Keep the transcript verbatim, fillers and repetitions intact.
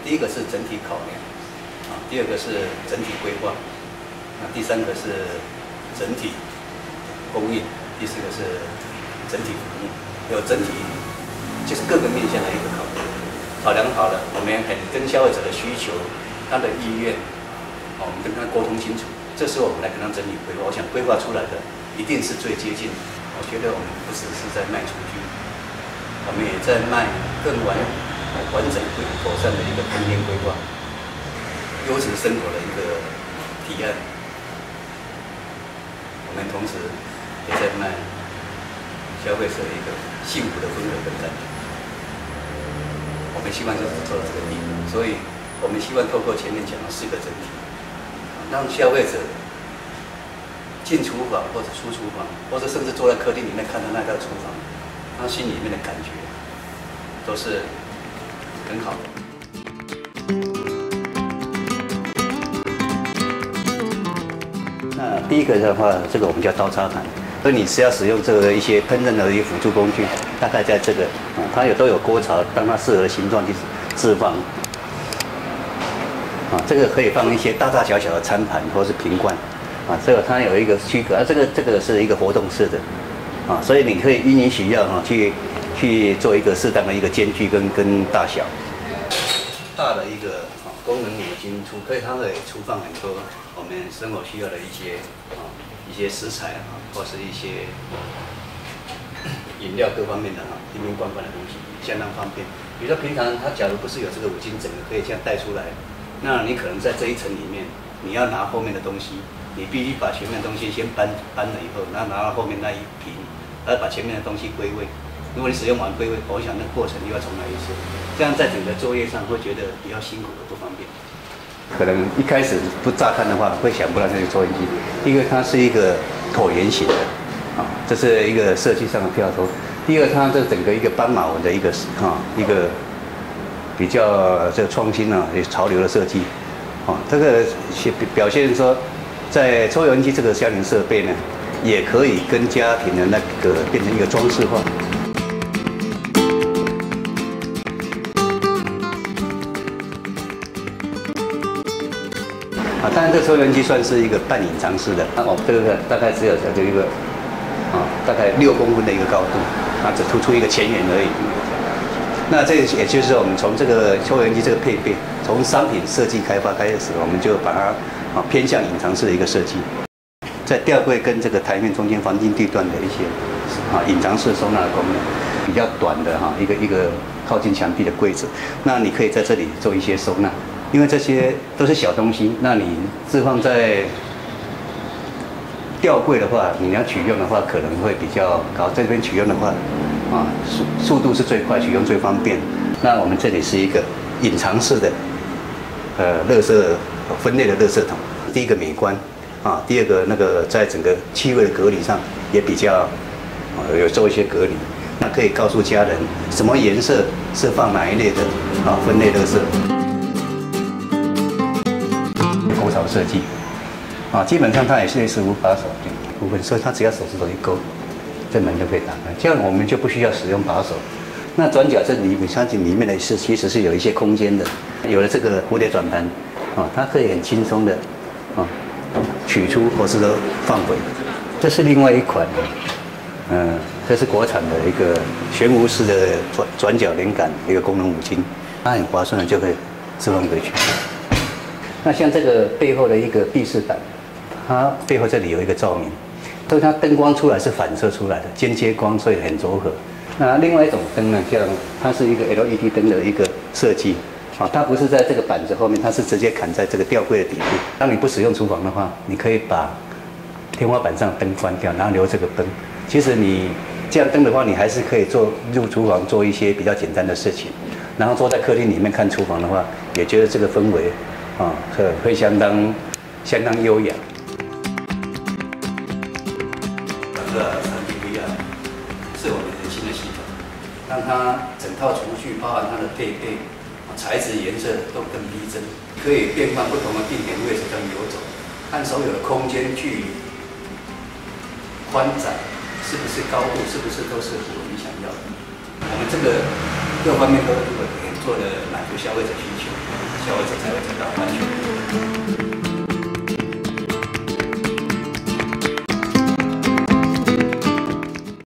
第一个是整体考量，啊，第二个是整体规划，那第三个是整体供应，第四个是整体服务，有整体就是各个面向的一个考量。考量好了，我们很跟消费者的需求、他的意愿，哦，我们跟他沟通清楚。这时候我们来跟他整理规划，我想规划出来的一定是最接近。我觉得我们不只是在卖厨具，我们也在卖更完完整、更妥善的一个空间规划、优质生活的一个提案。我们同时也在卖消费者一个幸福的氛围跟感觉。我们希望就是做到这个地步，所以我们希望透过前面讲的四个整体，让消费者进厨房或者出厨房，或者甚至坐在客厅里面看到那个厨房，他心里面的感觉都是很好的。那第一个的话，这个我们叫刀叉盘。所以你是要使用这个一些烹饪的一些辅助工具，大概在这个啊，它有都有锅槽，让它适合的形状去置放。啊，这个可以放一些大大小小的餐盘或是瓶罐，啊，这个它有一个区隔，啊，这个这个是一个活动式的，啊，所以你可以因你需要啊去去做一个适当的一个间距跟跟大小。大的一个啊功能五金橱，可以它可以储放很多我们生活需要的一些啊。一些食材啊，或是一些饮料各方面的哈，瓶瓶罐罐的东西，相当方便。比如说平常它假如不是有这个五金整个可以这样带出来，那你可能在这一层里面，你要拿后面的东西，你必须把前面的东西先搬搬了以后，然后拿到后面那一瓶，然后把前面的东西归位。如果你使用完归位，我想那过程又要重来一次，这样在整个作业上会觉得比较辛苦的不方便。可能一开始不乍看的话，会想不到这个抽烟机，因为它是一个椭圆形的，啊，这是一个设计上的跳脱。第二，它这整个一个斑马纹的一个啊一个比较这个创新啊，也潮流的设计，啊，这个表现说，在抽油烟机这个相邻设备呢，也可以跟家庭的那个变成一个装饰化。啊，当然这个抽油烟机算是一个半隐藏式的，哦，这个大概只有这一个啊，大概六公分的一个高度，啊，只突出一个前缘而已。那这也就是我们从这个抽油烟机这个配备，从商品设计开发开始，我们就把它啊偏向隐藏式的一个设计，在吊柜跟这个台面中间黄金地段的一些啊隐藏式收纳的功能，比较短的哈一个一个靠近墙壁的柜子，那你可以在这里做一些收纳。因为这些都是小东西，那你置放在吊柜的话，你要取用的话可能会比较高。在这边取用的话，啊，速速度是最快，取用最方便。那我们这里是一个隐藏式的，呃，垃圾分类的垃圾桶。第一个美观，啊，第二个那个在整个气味的隔离上也比较，啊，有做一些隔离。那可以告诉家人什么颜色是放哪一类的啊分类垃圾。沟槽设计，啊，基本上它也是类似无把手的部分，所以它只要手指头一勾，这门就可以打开。这样我们就不需要使用把手。那转角这里，你相信里面的是其实是有一些空间的，有了这个蝴蝶转盘，啊，它可以很轻松的啊取出或是说放回。这是另外一款，嗯、呃，这是国产的一个悬浮式的转转角连杆一个功能五金，它很划算的就可以自动回去。那像这个背后的一个避视板，它背后这里有一个照明，所以它灯光出来是反射出来的，间接光，所以很柔和。那另外一种灯呢，像它是一个 L E D 灯的一个设计，啊，它不是在这个板子后面，它是直接砍在这个吊柜的底部。当你不使用厨房的话，你可以把天花板上灯关掉，然后留这个灯。其实你这样灯的话，你还是可以做入厨房做一些比较简单的事情，然后坐在客厅里面看厨房的话，也觉得这个氛围。啊，会会相当相当优雅。这个产品不一样，是我们的新的系统，让它整套厨具包含它的配备、材质、颜色都更逼真，可以变换不同的地点位置跟游走，看所有的空间距离、宽窄，是不是高度，是不是都是符合你想要的。我们这个各方面都做的满足消费者需求。 会走才会走到安全